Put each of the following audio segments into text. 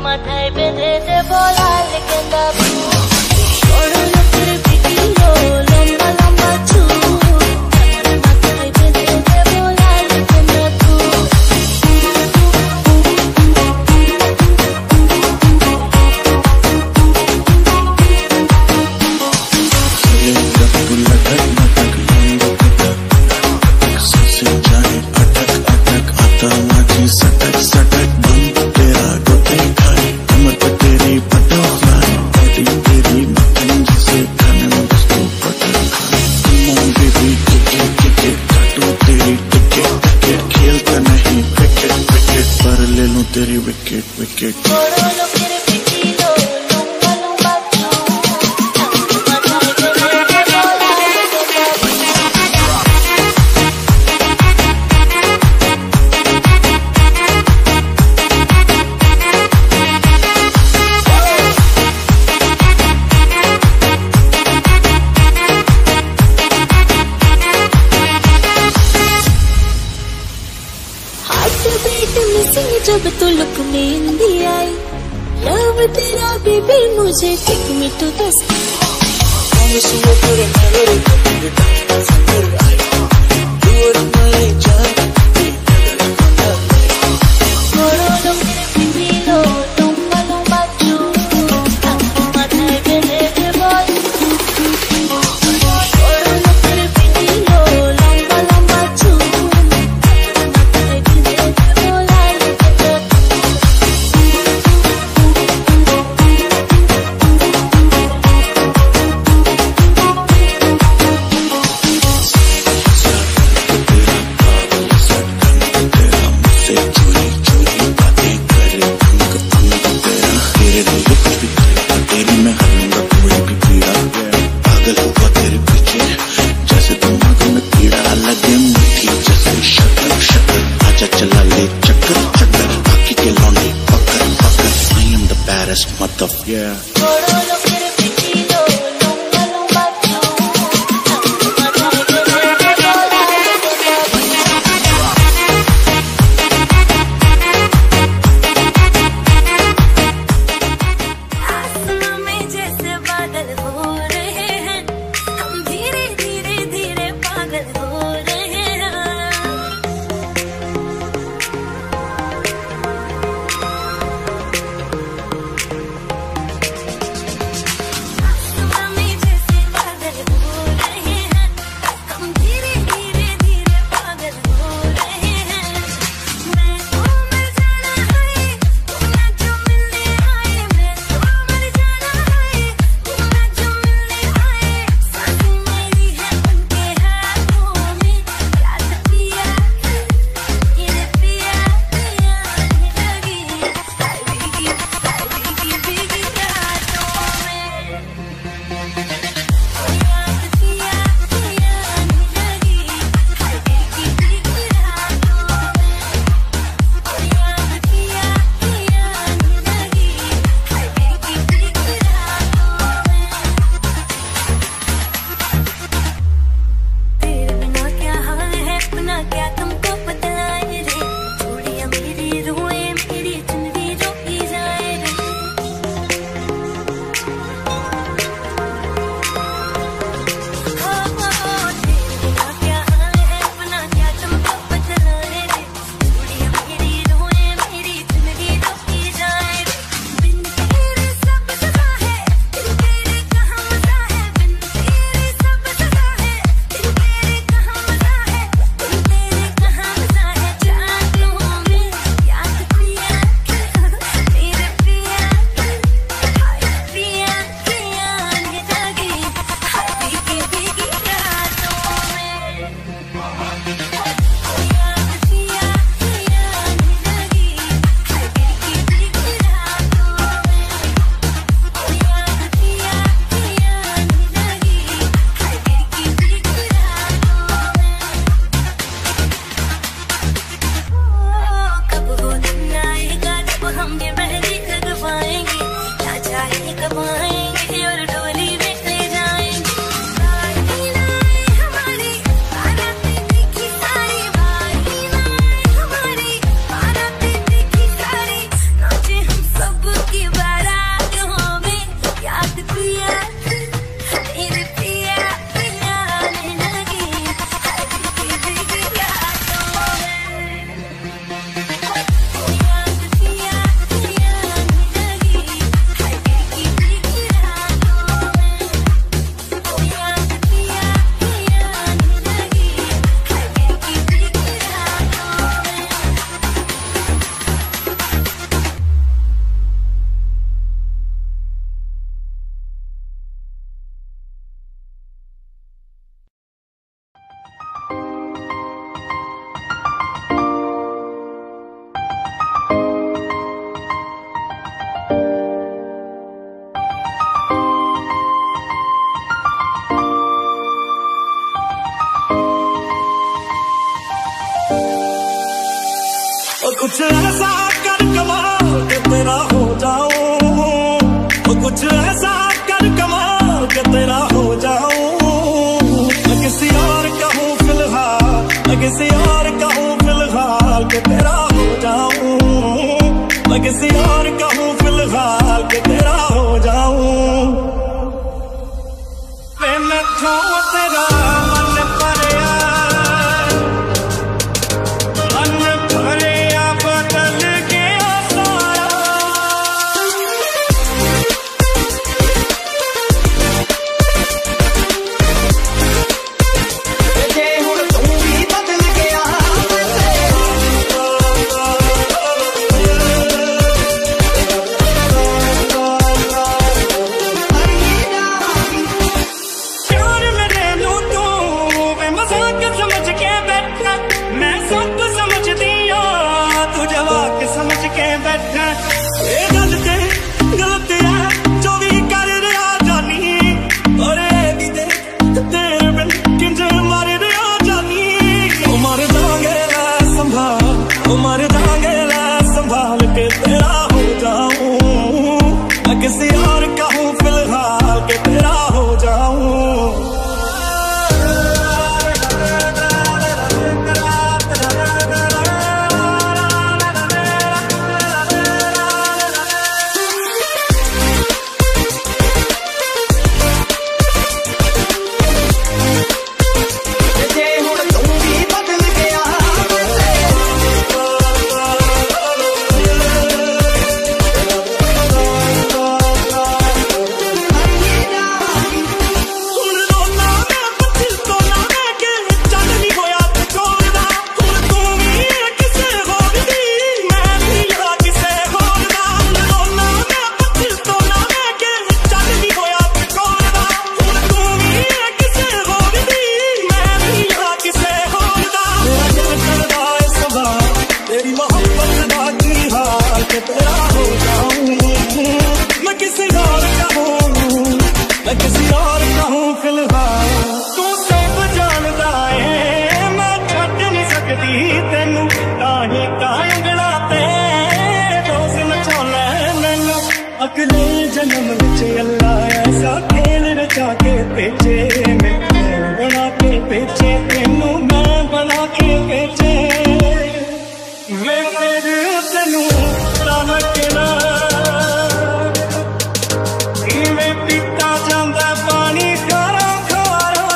মাথায় বেঁধে দেব লাল গেঁদা ফুল, বড় লোকের বিকিলো লম্বা লম্বা চুল, মাথায় বেঁধে দেব লাল গেঁদা ফুল। सटक सटक बंद तेरा गोते खाए, कमर पे तेरी बटरफ्लाई, बॉडी तेरी मक्खन जिसे खाने में दोस्तों बटर खाए। कम बेबी टिकट टिकट काटो तेरी टिकट टिकट, खेलता नहीं क्रिकेट क्रिकेट पर ले लूं तेरी विकेट विकेट। जब तू लुक में इंदी आई, लव तेरा बेबी मुझे take me to the Yeah. किसी और का हूँ फिलहाल के तेरा हो जाऊं। मैं छूं तेरा मन परया, मन भरिया बदल गया सारा। जे हुण तू भी बदल गया किसी और का हूँ फिलहाल के तेरा हो जाऊं। जे हुण तू भी बदल गया तेरी मोहब्बत बाकी हाल के तेरा हो जाऊं। मैं किसी और का हूँ, मैं किसी और का हूँ फिलहाल। तू सब जानदा है मैं छੱਡ नहीं सकती तेनू, ताही कांगड़ा ते रोज नचाना मैनू। अगले जन्म विच अल्लाह ऐसा खेल रचा के भेजे, मैं बना के भेजे तेनू, मैं बना के भेजे। मेरे तेनू रमकना इवें पीता जांदा पानी खारा खारा।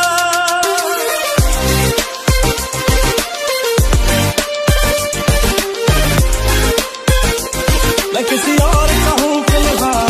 मैं किसी और का हूँ फिलहाल।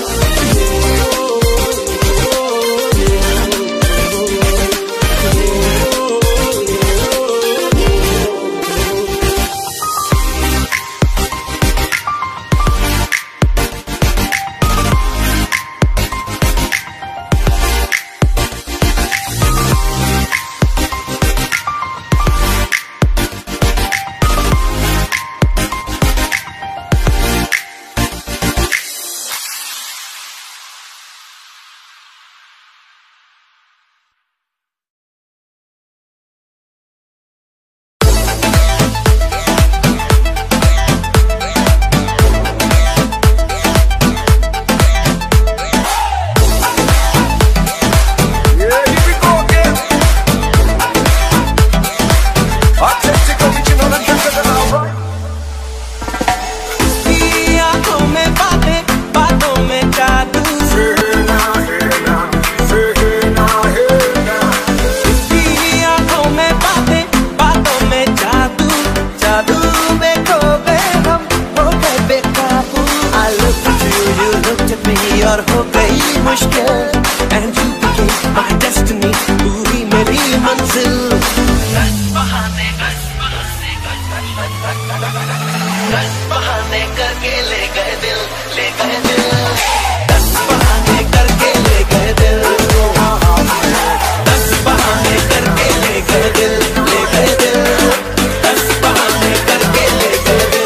और हो गई मुश्किल and you became my destiny, पूरी मेरी मंजिल। रस बहाने करके ले गए दिल, ले गए दिल। रस बहाने करके ले गए दिल, रस बहाने करके ले गए दिल, ले गए दिल। रस बहाने करके ले गए दिल।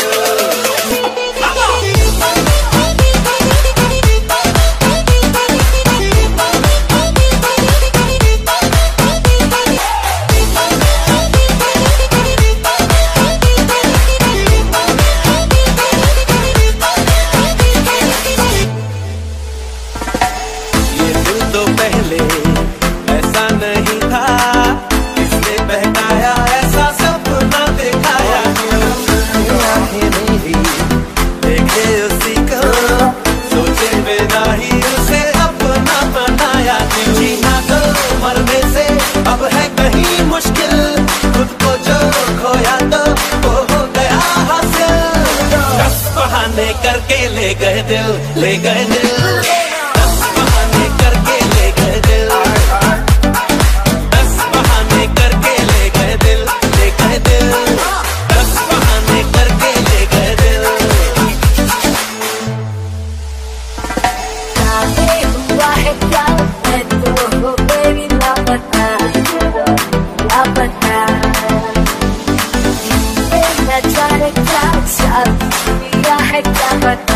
बहाने करके ले गए दिल, ले गए दिल। 10 बहाने करके ले गए दिल, 10 बहाने करके ले गए दिल, ले गए दिल। 10 बहाने करके ले गए दिल। हुआ है क्या मैं तो मेरी लापता, लापता। नजारे क्या साथ दिया है क्या बता।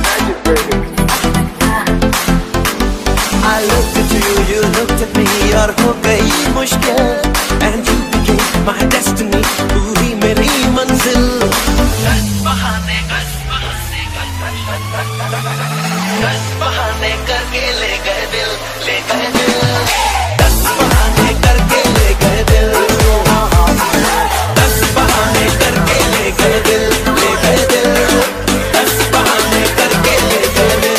I looked at you, you looked at me, और हो गई मुश्किल। And you became my destiny, तू ही मेरी मंजिल। 10 बहाने, 10 बहाने करके ले गए दिल, ले गए दिल। 10 बहाने करके ले गए दिल, 10 बहाने करके ले गए दिल, ले गए दिल। 10 बहाने करके ले गए दिल।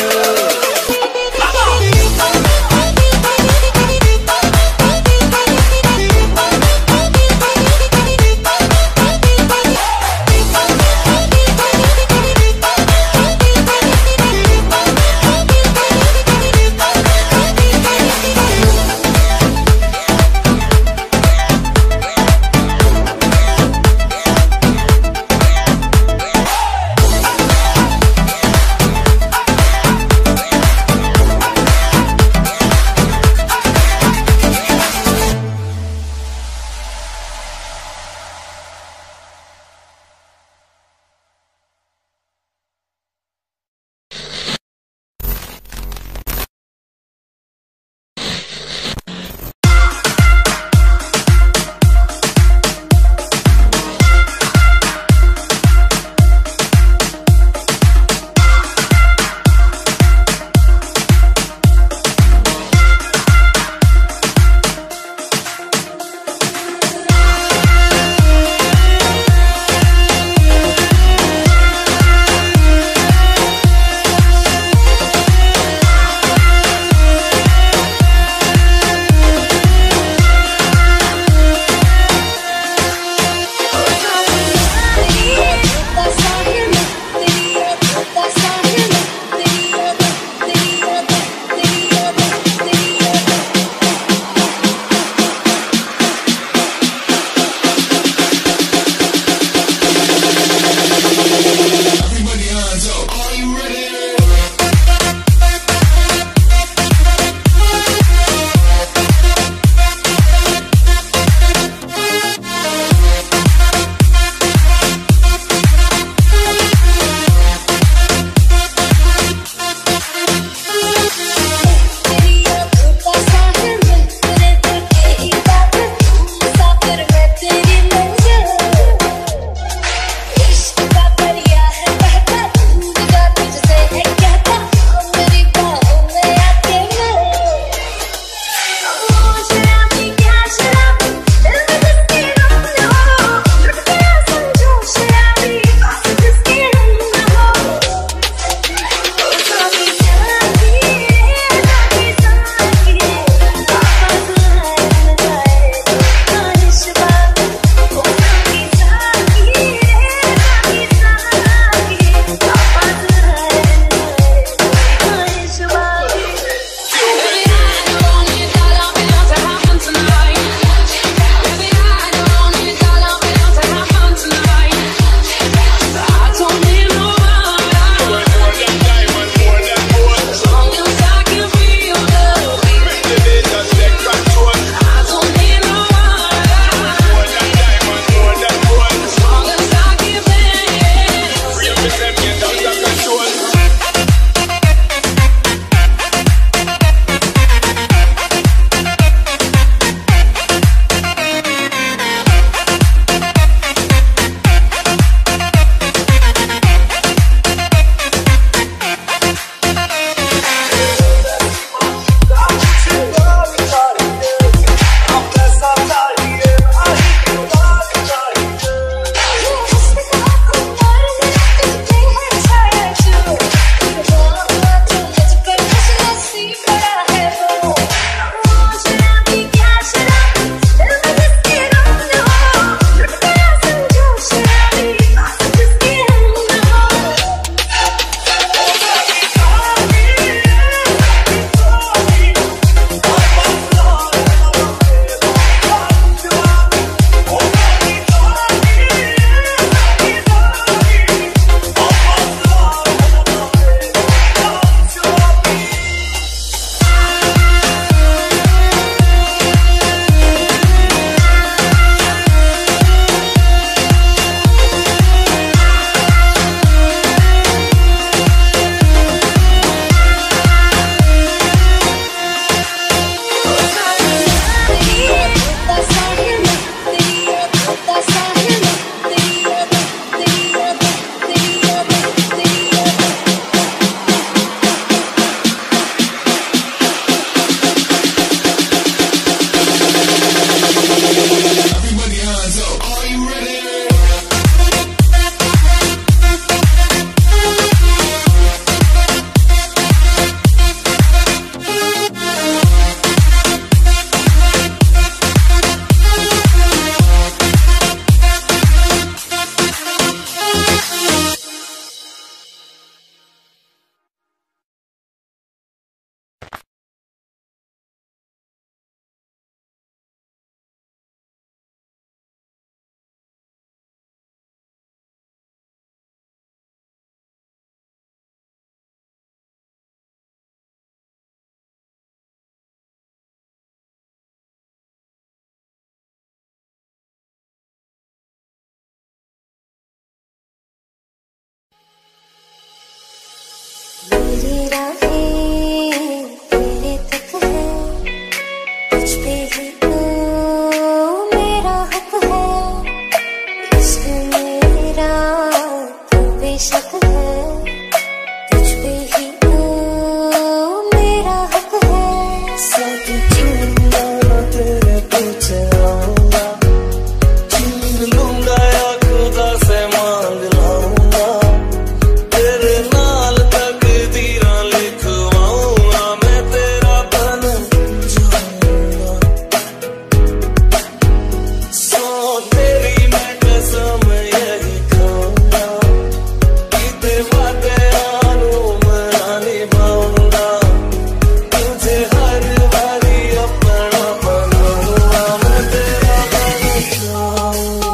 मेरी राहें तेरे तक है, तुझ पे ही तो मेरा हक है, इश्क मेरा तो बेशक है, तुझ पे ही तो मेरा हक है। साथ छूंगा तेरे पीछे आऊंगा, छीन लूंगा या खुदा से मांग लाऊंगा, तेरे नाल तकदीरां लिखवाऊंगा, मैं तेरा बन जाऊंगा। सो तेरी मैं कसम यही खाऊंगा, कि वादे आनू मैं निभाऊंगा, तुझे हर बारी अपना बनाऊंगा, मैं तेरा बन जाऊंगा।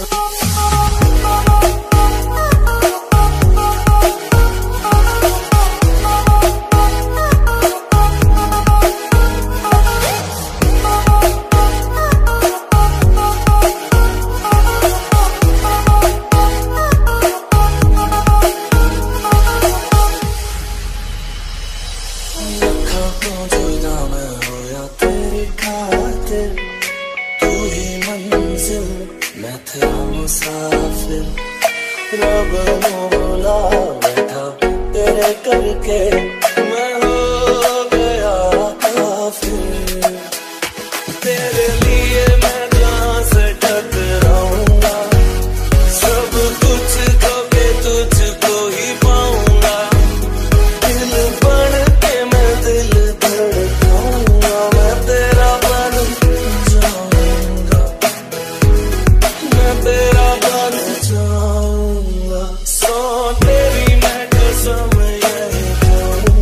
खाकों जुदा मैं होया तेरी खातिर, तू ही मंजिल मैं तेरा मुसाफिर, रब मौला बैठा तेरे करके मैं हो गया काफिर, तेरे लिए मैं जहाँ से टकराऊंगा, सब कुछ खो के तुझको ही पाऊंगा, दिल बन के मैं दिल धड़काऊंगा, मैं तेरा बन जाऊंगा, मैं तेरा बन जाऊंगा। सो तेरी मैं कसम यही खाऊंगा,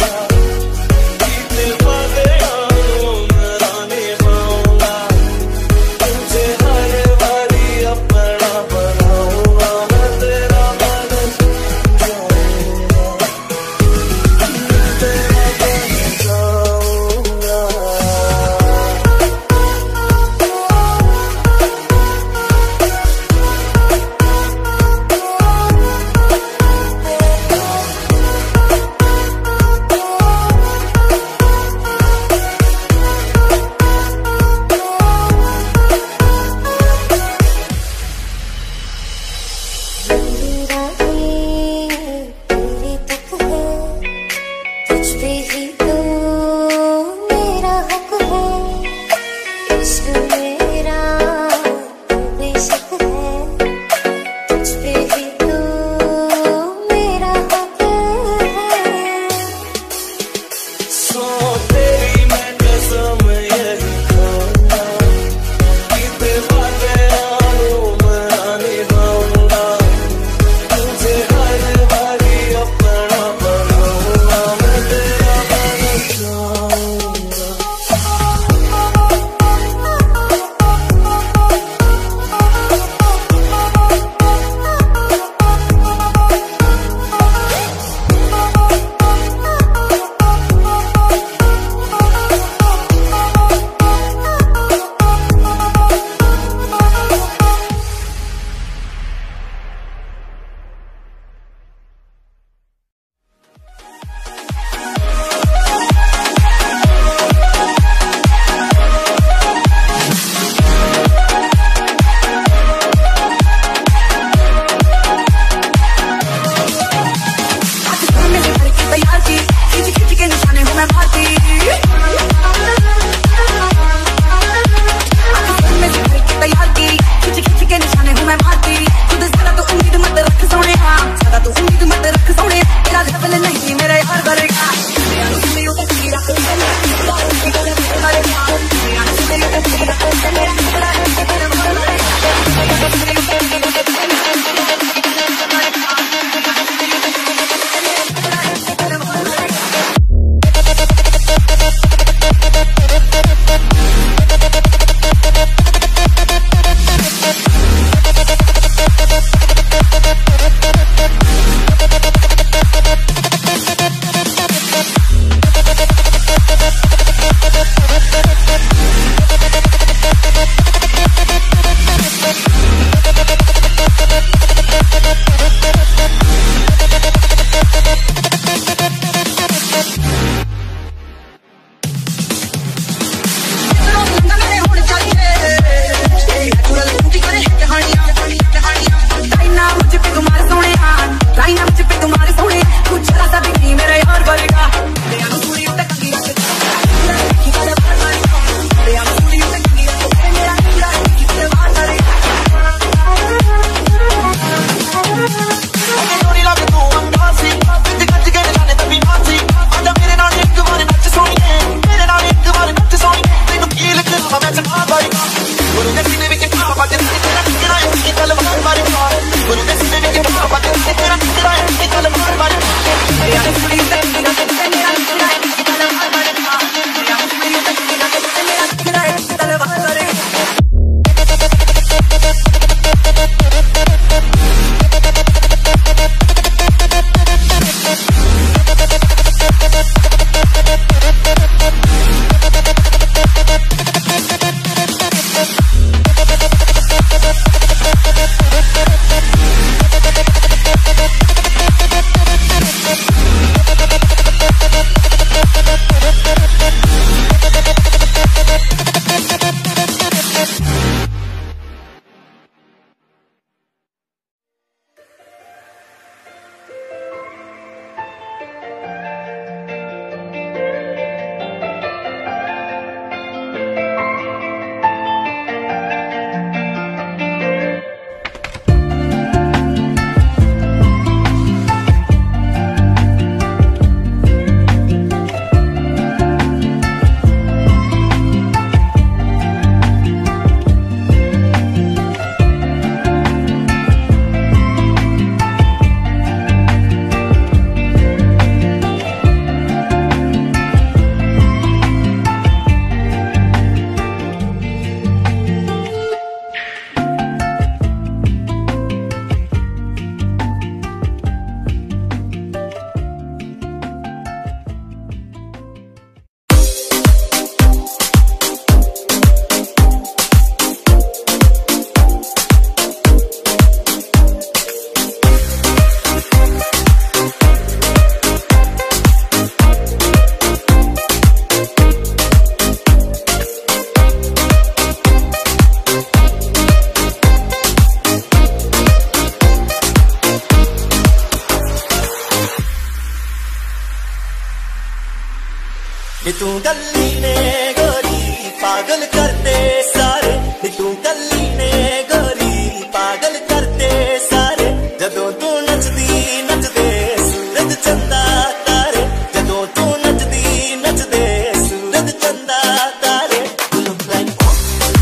नी तू गली ने गोरी पागल करते सारे, नी तू गली ने गोरी पागल करते सारे। जदों तू नचदी नचदे सूरज चंदा तारे, जदों तू नचदी नचदे सूरज चंदा तारे। You look like oh,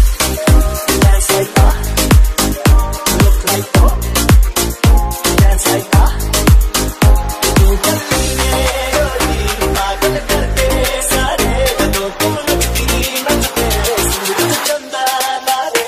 you dance like ah, you look like oh, you dance like ah। तू गली ने गोरी पागल करते सारे, जदों तू नचदी नचदे सूरज चंदा तारे।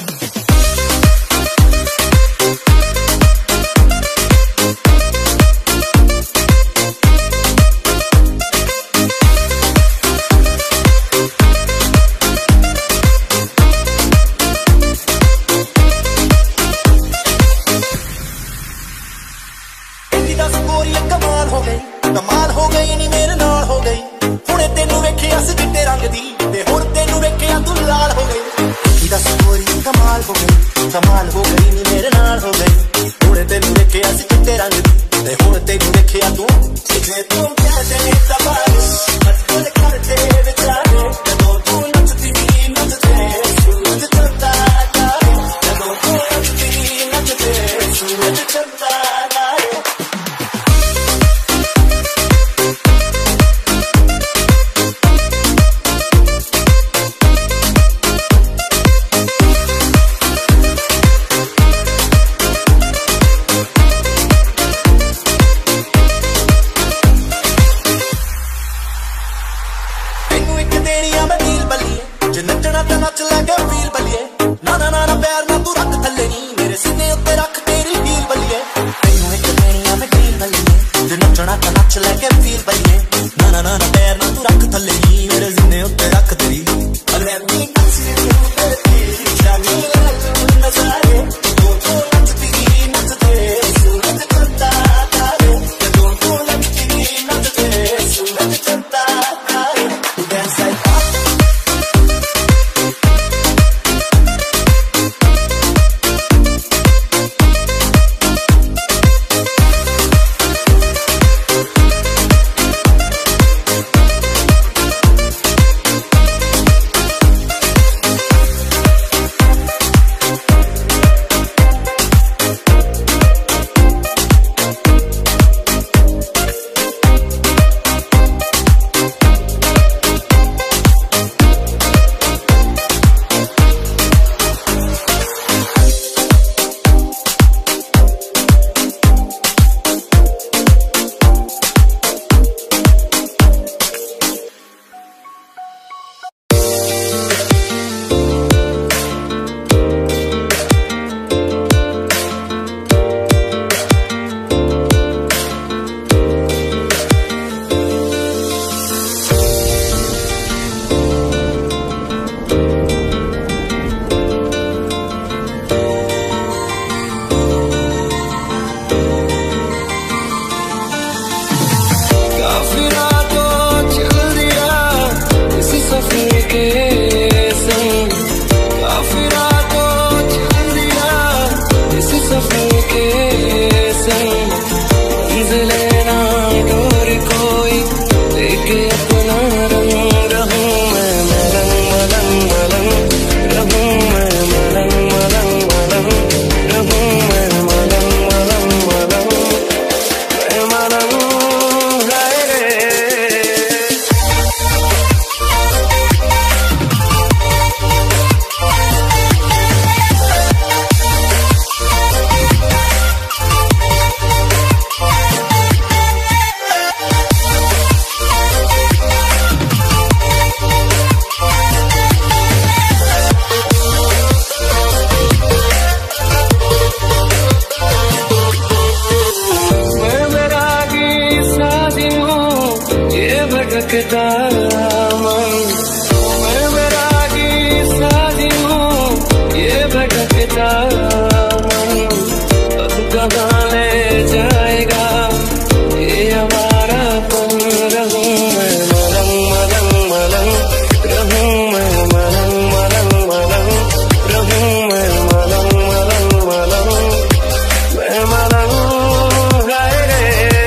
दस गोरियां कमाल हो गई नी मेरे नाल हो गई। हुणे तेनू वेखिया सी चिट्टे रंग दी, ते हुण तेनू वेखिया तू लाल हो गई। दस गोरियां कमाल हो गई नी मेरे नाल हो गई। हुणे तेनू वेखिया सी चिट्टे रंग दी, ते हुण तेनू वेखिया तू जे तू कहते तबाले मटकोल करते विचारे। जदों तू नचदी नचदे सूरज चंदा तारे, जदों तू नचदी नचदे सूरज चंदा तारे। जे नचना ते नच लगे फील बलिए, ना ना ना पैर ना तू रख थल्ले नी, मेरे सीने उत्ते रख तेरी हील बलिए। तैनू इक देनी आ मैं ढील बलिए, जे नचना ते नच लगे फील बलिए, ना ना ना पैर ना तू रख थल्ले नी, मेरे सीने उत्ते रख तेरी। अरे नी कसी तेरी जानी नजारे, तू नचदी नचदे सूरज चंदा तारे, तू नचदी नचदे सूरज चंदा तारे। तू डांस लाइक काफिला तो चल दिया इस सफर के संग, काफिला तो चल दिया इस सफर के संग। मंजिले ना डोर कोई लेके अपना रंग, रहूं मैं मलंग मलंग मलंग, रहूं मैं मलंग मलंग मलंग, रहूं मैं मलंग मलंग मलंग, मैं मलंग है रे। मैं बैरागी साजी हूँ ये भटकता मन, मैं बैरागी साजी हूँ ये भटकता मन। अब कहाँ ले जाएगा ये हमारा पन, रहूं मैं मलंग मलंग मलंग, रहूं मैं मलंग मलंग मलंग, रहूं मैं मलंग मलंग मलंग, मैं मलंग है रे।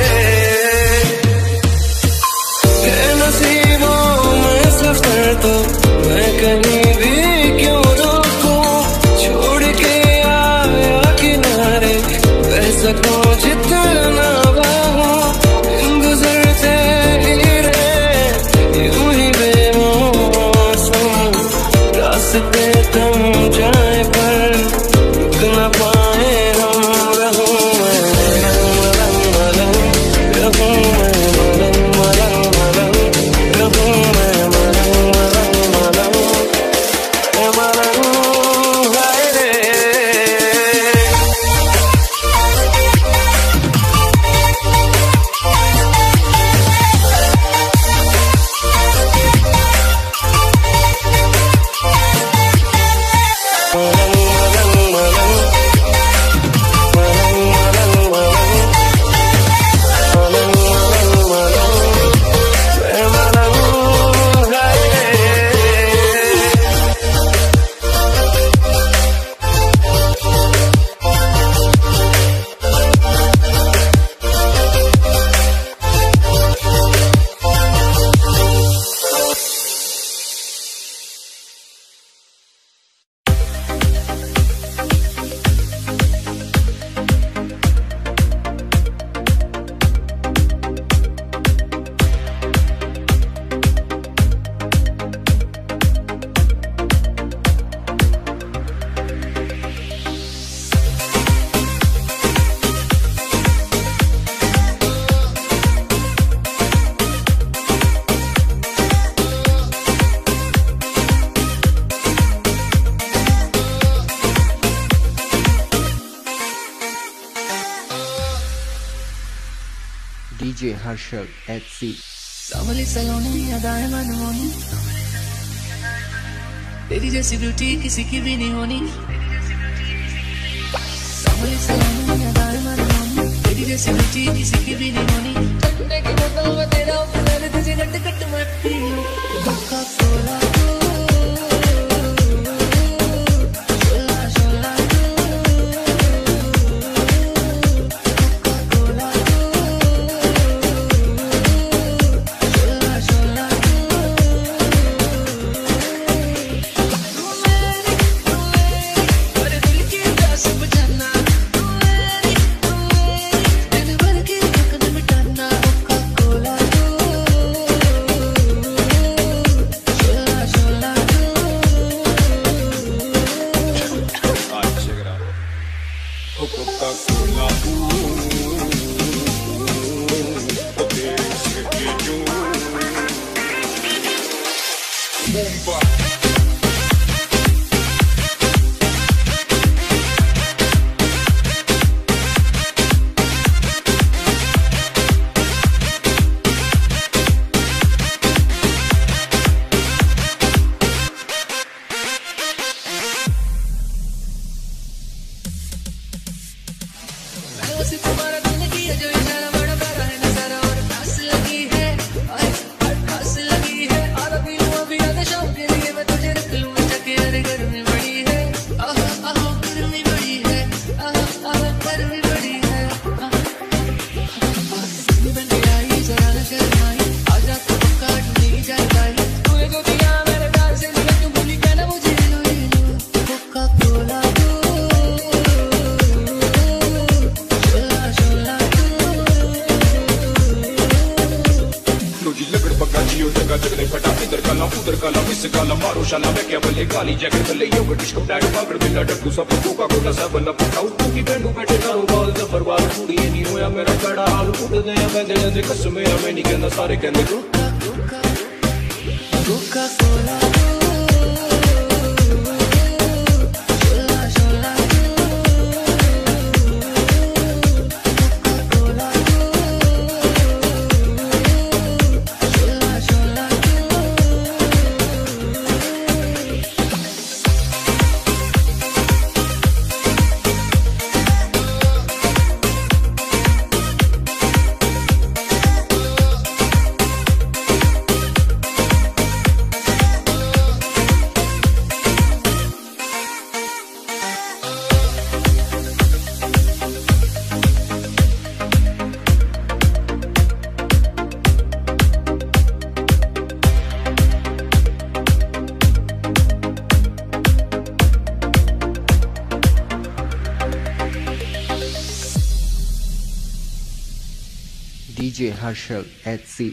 है नसीबों में सफर तो मैं कहीं भी क्यों रोकूं, छोड़ के आया किनारे बह सकूं जितना बाहूं। दिन गुजरते ही रहे यूं ही बेमौसम, रास्ते थम जाए पर रुक न पाए हम। रहूं मैं मलंग मलंग मलंग, रहूं मैं मलंग मलंग मलंग, रहूं मैं मलंग मलंग मलंग, मैं मलंग है रे। मलंग मलंग मलंग, मलंग मलंग मलंग, मलंग मलंग मलंग, मैं मलंग है रे। DJ Harshal @C. सांवली सलोनी अदाएं मनमोनी, तेरी जैसी ब्यूटी किसी की भी नहीं होनी। सांवली सलोनी अदाएं मनमोनी, तेरी जैसी ब्यूटी किसी की भी नहीं होनी। कटने की बोतल में तेरा प्यार तुझे गट गट मैं पी लूं। कोका कोला लगा जगने फटा इधर काला मिस काला मारो शाला मैं क्या बल्ले काली जैकेट बल्ले योगा डिस्को डाइट पागड़ बिल्ला डक्कू सब कोका कोला सब बल्ला पटाऊ की बेंडू बैठे करो बाल जबर बाल कुड़ी नहीं होया मेरा कड़ा हाल उड़ दे मैं दे कसम है मैं नहीं कहना सारे कहंदे Coca Cola DJ Harshal at C.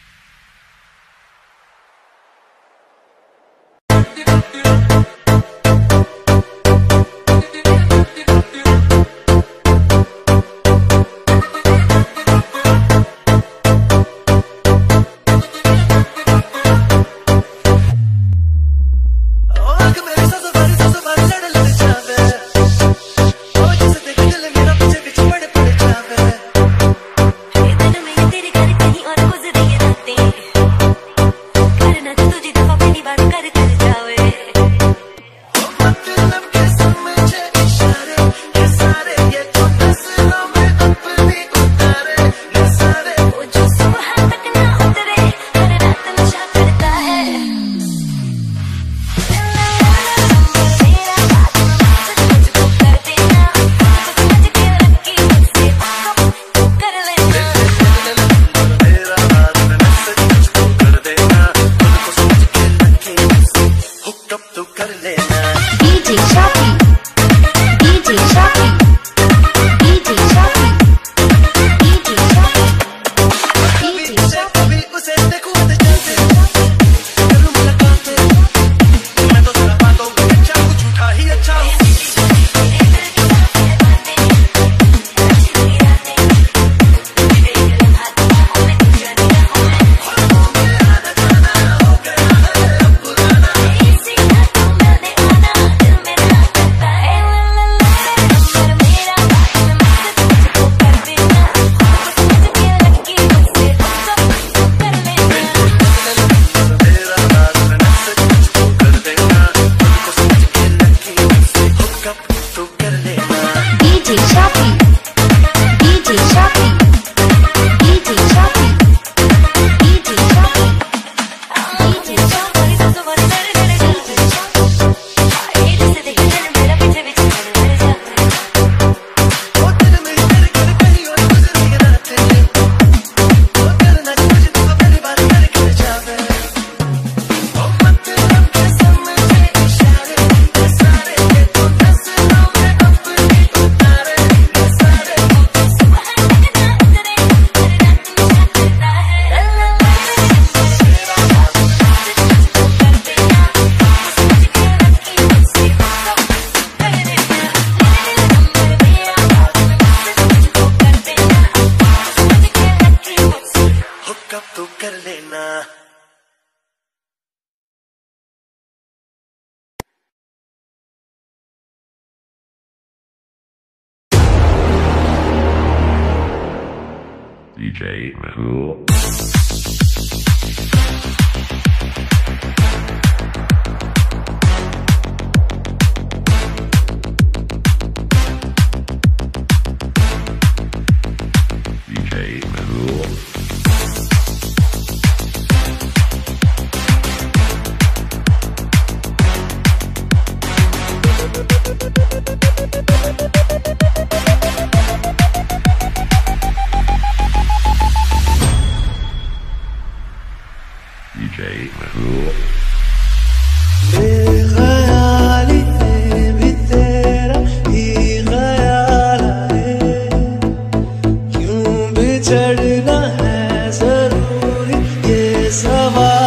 DJ Cool. DJ Cool. DJ Cool. चढ़ना है जरूरी ये सवाल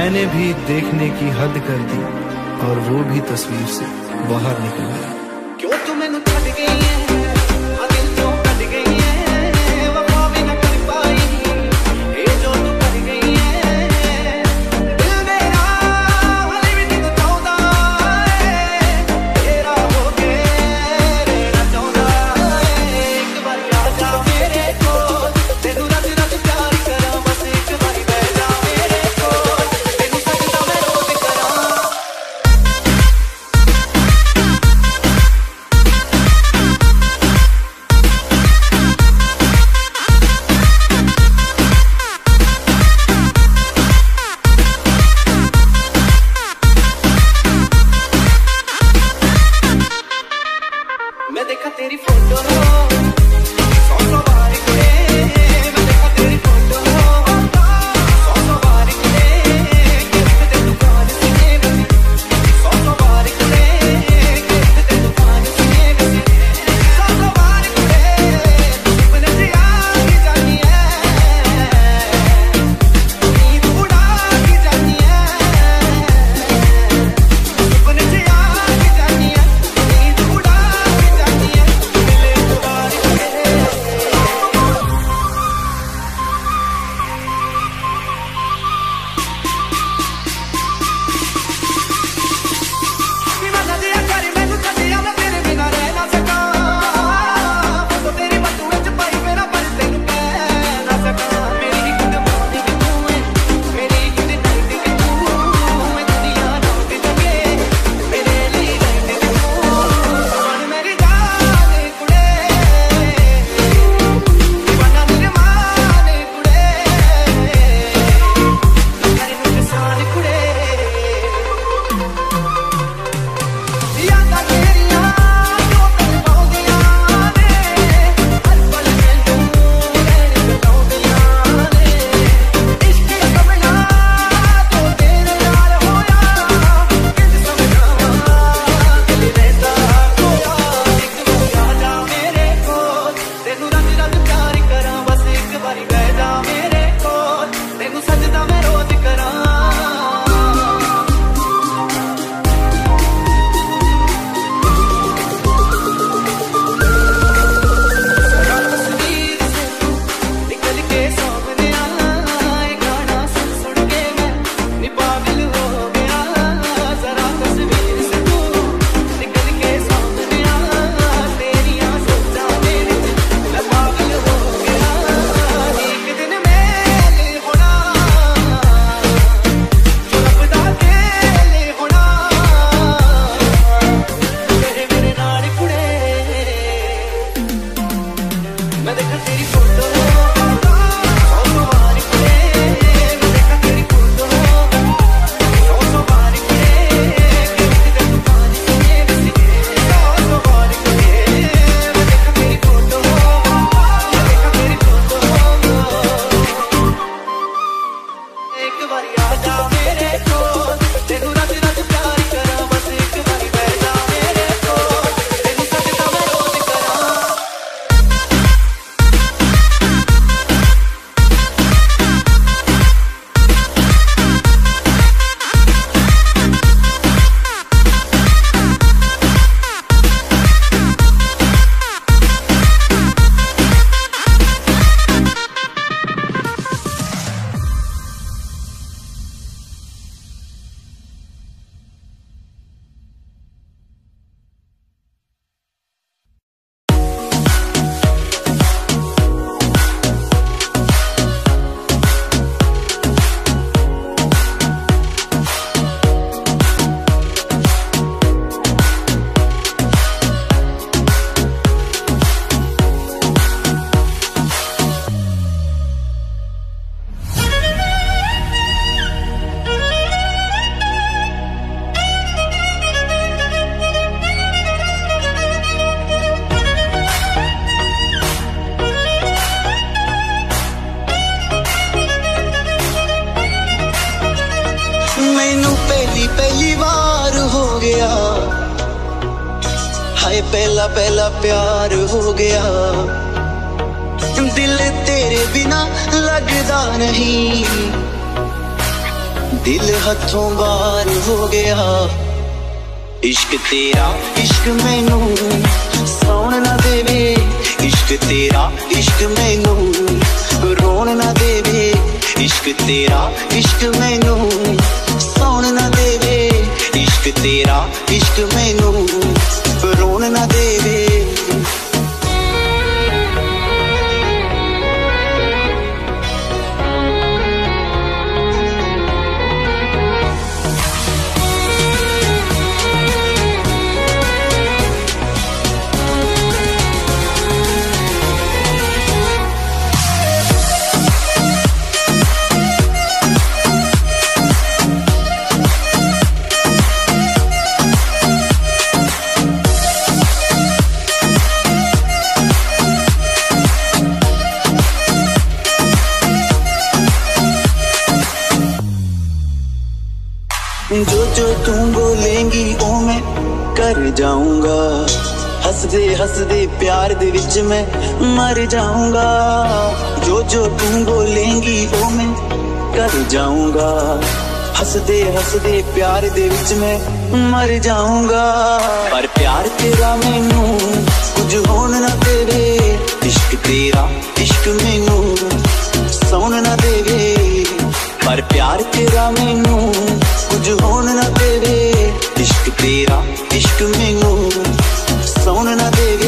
मैंने भी देखने की हद कर दी और वो भी तस्वीर से बाहर निकल गया। क्यों तू मैनू छड़ गई है, आ दिल तो कट गई है, वफा भी न कर पाई, ये जो तू कर गई है। दिल मेरा हाले भी तेनू चाहता है, तेरा हो के रहना चाहता है। एक बार आ जा मेरे कोल, तेनू रज रज प्यार करा, बस एक बार बह जा मेरे कोल, तेनू सजदा मैं रोज करा। मैं देखा तेरी फोटो सौ सौ बार कुड़े, मैं देखा तेरी फोटो सौ सौ बार कुड़े, गिफ्ट दे दुकान से सौ सौ बार कुड़े, गिफ्ट दे दुकान से सौ सौ बार कुड़े, सपने से आके जानी है, नींद उड़ा के जानी है, सपने से आके जानी है, नींद उड़ा के जानी है, मिले दोबारा कुड़े। दीवाना दिया करी मैनू छड्डिया, मैं तेरे बिना रह ना सका, फोटो तेरी बटू विच पाई मेरा पर तेनू कह ना सका। मेरी एक दीवानी भी तू है, मेरी एक नाइट भी तू है, दुनिया नाम भी लगे मेरे लिए नाइट भी तू मन मेरी जान कुड़े, दीवाना मेरे माने कुड़े, तेरे नुकसान कुड़े। यादां तेरियां जो तन पाउंदियां ने, हर पल मैनू रहण बताउंदियां ने, इश्क दा सपना जो तेरे नाल होया, किंज समझावां दिल रहंदा खोया। एक बारी आ जा मेरे कोल, तेनू रज रज प्यार करां, बस एक बारी बह जा मेरे कोल, तेनू सजदा मैं रोज करां। जरा तस्वीर से तू निकल के सामने आ, ये गाना सुन सुन के मैं नी पागल हो गया। जरा तस्वीर से तू निकल के सामने आ, तेरियां सोचां दे विच मैं पागल हो गया। एक दिन मेल होना, जो रब दा खेल होना, तेरे मेरे नाल कुड़े। मैं देखा तेरी फोटो सौ सौ बार कुड़े, मैं देखा तेरी फोटो सौ सौ बार कुड़े, गिफ्ट दे दुकान से सौ सौ बार कुड़े, मैं देखा तेरी फोटो, मैं देखा तेरी फोटो। एक बारी आ जा मेरे कोल, तेनू रज रज प्यार करा, बस एक बारी बह जा मेरे कोल, तेनू सजदा मैं रोज करा। पहली बार हो गया, हाय पहला पहला प्यार हो गया। दिल तेरे बिना लगदा नहीं, दिल हथों बाहर हो गया। इश्क तेरा इश्क मैनू सौन ना देवे, इश्क तेरा इश्क मैनू रोन ना देवे, इश्क तेरा इश्क मैनू सौन ना देवे, इश्क तेरा इश्क मैनू रोन ना देवे। जो जो तू बोलेंगी ओ मैं कर जाऊंगा, हंसदे हंसदे प्यार दे विच मैं मर जाऊंगा। जो जो तू बोलेंगी ओ मैं कर जाऊंगा, हंसदे हंसदे प्यार दे विच मैं मर जाऊंगा। पर प्यार तेरा मैनू कुछ होन ना देवे, इश्क तेरा इश्क मैनू सौन ना देवे। पर प्यार तेरा मैनू कुछ होन ना देवे, इश्क तेरा इश्क मैनू सौन ना देवे।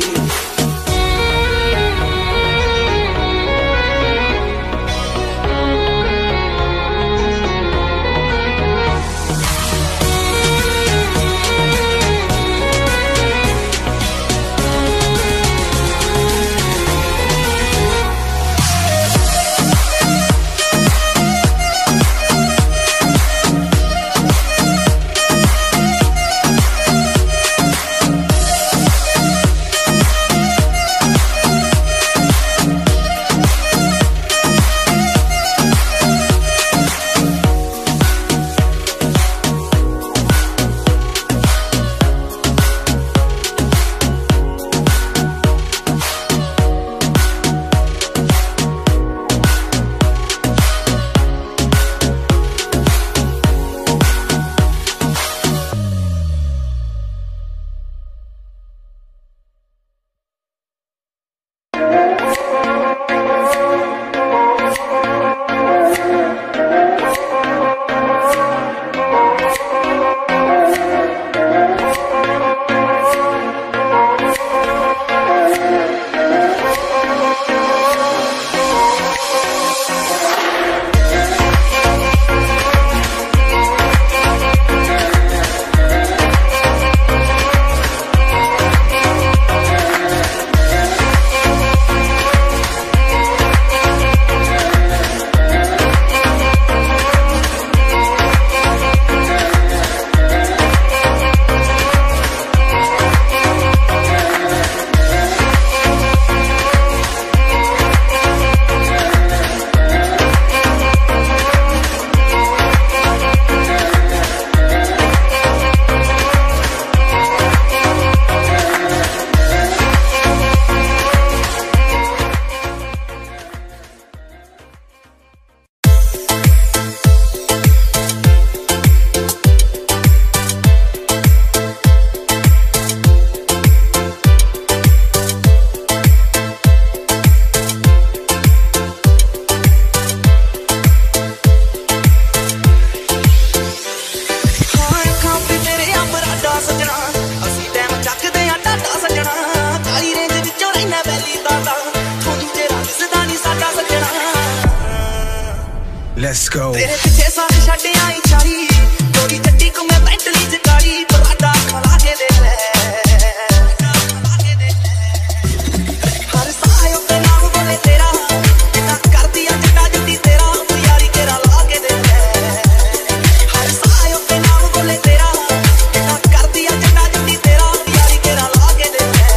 Let's go. तेरे पीछे सारी छड्डे आई चारी, थोड़ी जड्डी को मैं बेंटली च गाड़ी, पराठा खला के दे ले। हर सायो पे नाम बोले तेरा, इतना कर दिया जट्टा जट्टी तेरा, यारी केरा ला के दे ले। हर सायो पे नाम बोले तेरा, इतना कर दिया जट्टा जट्टी तेरा, यारी केरा ला के दे ले।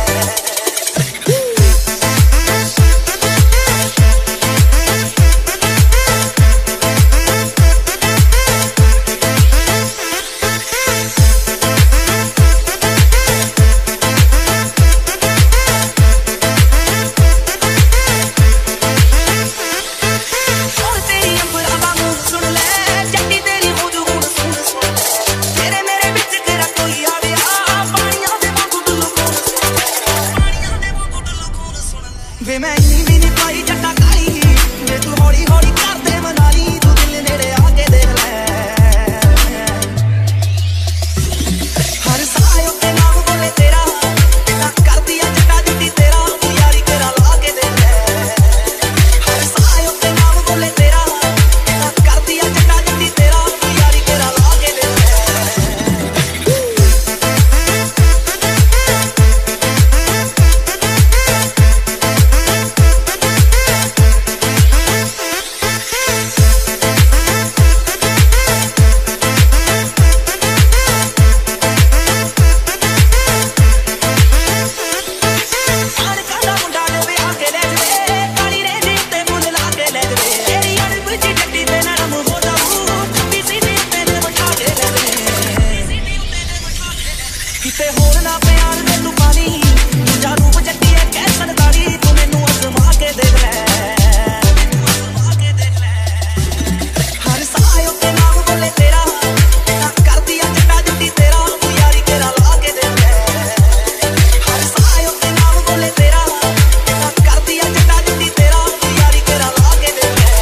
वे मैं इन्नी भी नहीं पाई जट्टा काली वे तू हौली हौली कर दे मनाली तू दिल नेड़े आके देख ले हर सायो ते नाम बोले तेरा कर दिया जट्टा जुटी तेरा तू यारी तेरा ला के देख ले हर सायो ते नाम बोले तेरा कर दिया जट्टा जुटी तेरा तू यारी तेरा ला के देख ले किते होर ना प्यार दे तू पानी दूजा रूप जट्टी है कैसन दाड़ी तू मैनू अजमा के देख ले हर सायो ते नाम बोले तेरा कर दिया जट्टा जुटी तेरा तू यारी तेरा ला के देख ले हर सायो ते नाम बोले तेरा कर दिया जट्टा जुटी तेरा तू यारी तेरा ला के देख ले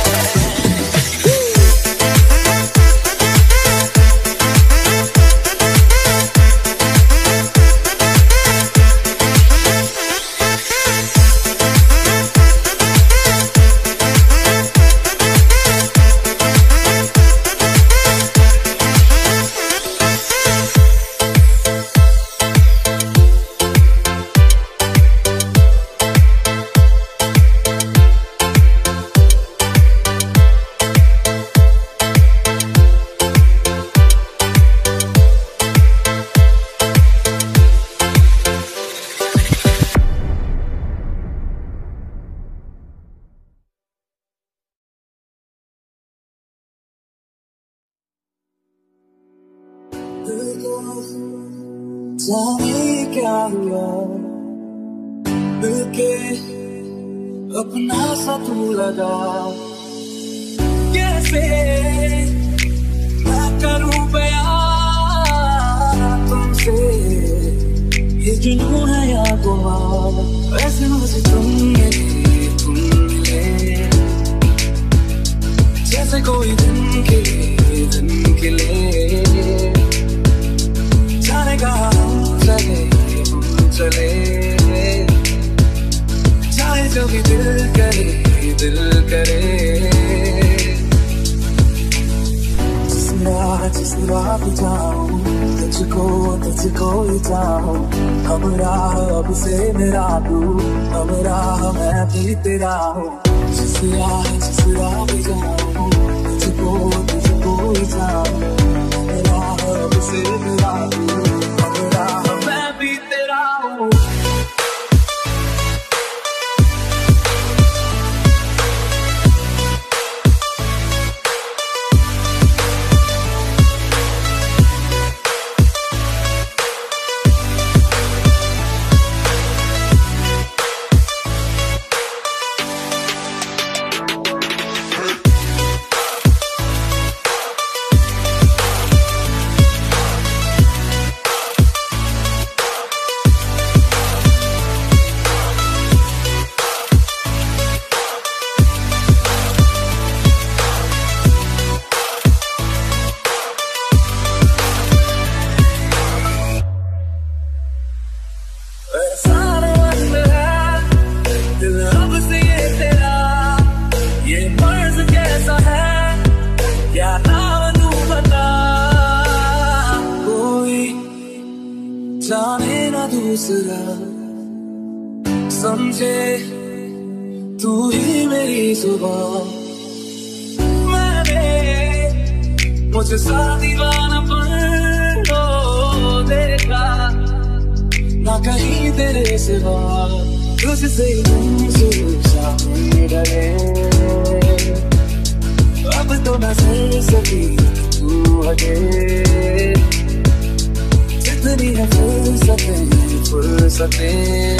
जाने क्या हुआ दिल के अपना सा तू लगा कैसे मैं करूं बयां तुमसे ये जुनून है या गुमान ऐसे मुझे तुम मिले जैसे कोई दिन खिले जाने का हम चले चाहे जो भी दिल करे जिस राह पे जाऊं तुझको ही चाहूं हम राह अब से मेरा तू हम राह मैं भी तेरा हूँ जिस राह पे जाऊं तुझको ही चाहूं हम राह अब से मेरा तू हम राह मैं भी तेरा हूँ जाने ना दूसरा समझे तू ही मेरी जुबान मैंने मुझे सा दीवानापन देखा ना कहीं तेरे सिवा तुझसे डरे अब तो न सह सकी तू हटे जितनी है फुर्सते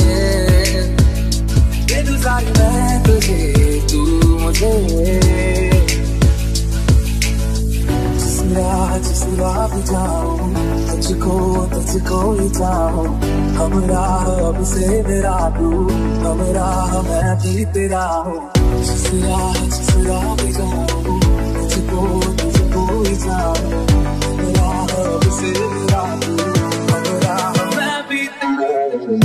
दे दूं सारी मैं तुझे तू मुझे जिस जिस राह पे जाऊं तुझको ही चाहूं। हमरा अब से मेरा तू, हमरा मैं भी तेरा हूँ। जिस राह पे जाऊं तुझको ही चाहूं। हमरा अब से मेरा तू, हमरा मैं भी तेरा हूँ।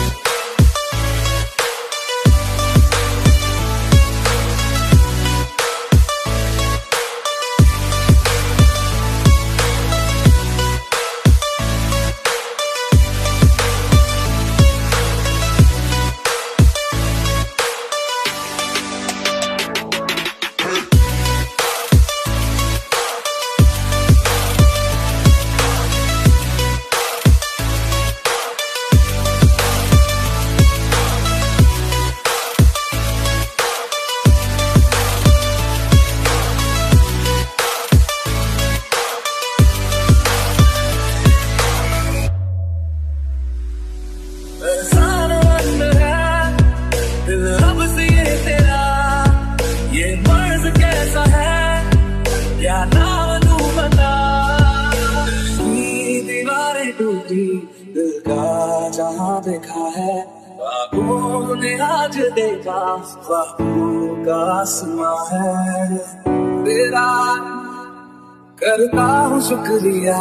दिल का जहाँ देखा है ख्वाबों ने आज देखा, ख्वाबों का आसमां है तेरा। करता हूँ शुक्रिया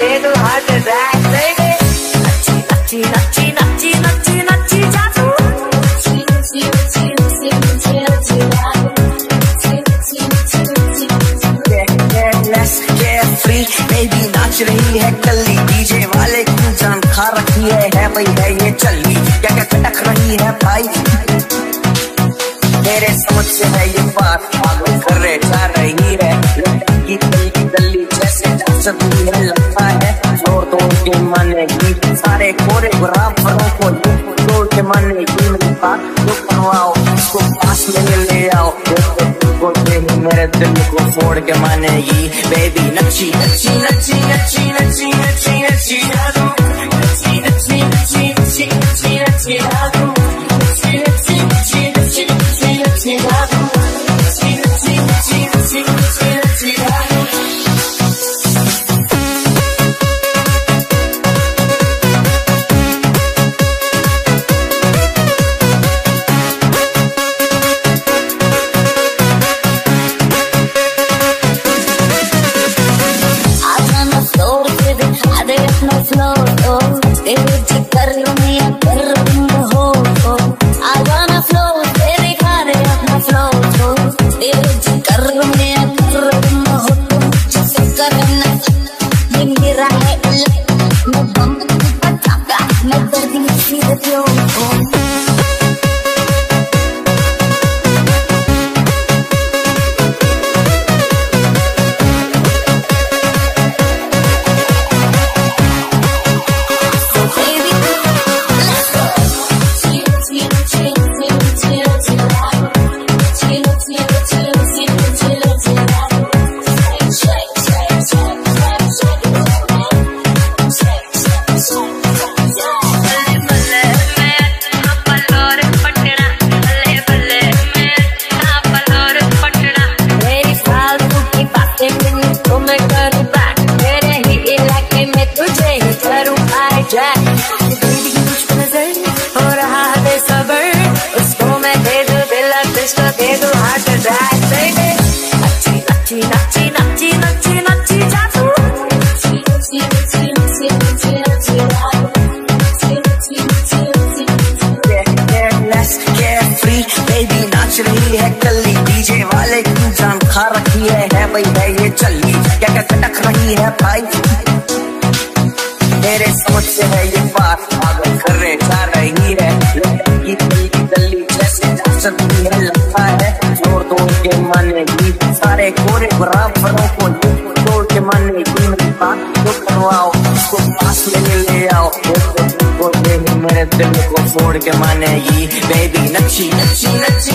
दे दो हार्ट अटैक बेबी नच्ची नच्ची नच्ची नच्ची नच्ची नच्ची जा तू फ्री बेबी नाच रही है कल्ली डीजे वाले की जान खा रखी है भाई है ये चली क्या क्या खटक रही है भाई मेरे समझ से है ये बात पागल कर रहे जा रही है की गली जैसे सभी है लगता है जोर तोड़ के मानेगी सारे कोरियोग्राफरों को तोड़ के मानेगी मेरी बात तो बनवाओ इसको पास में ले आओ मेरे दिल को फोड़ के मानेगी बेबी नच्ची नच्ची नच्ची नच्ची नच्ची नच्ची नच्ची जादू नच्ची नच्ची नच्ची नच्ची नच्ची नच्ची जादू नच्ची नच्ची नच्ची नच्ची नच्ची नच्ची जादू नच्ची नच्ची नच्ची नच्ची नच्ची नच्ची जादू मेरे समझ से है ये बात पागल कर रहे जा रही है की गली जैसे सभी है लगता है जोर तोड़ के मानेगी सारे कोरियोग्राफरों को तोड़ के मानेगी मेरी बात तो बनवाओ इसको पास में ले आओ मेरे दिल को फोड़ के मानेगी बेबी नच्ची नच्ची नच्ची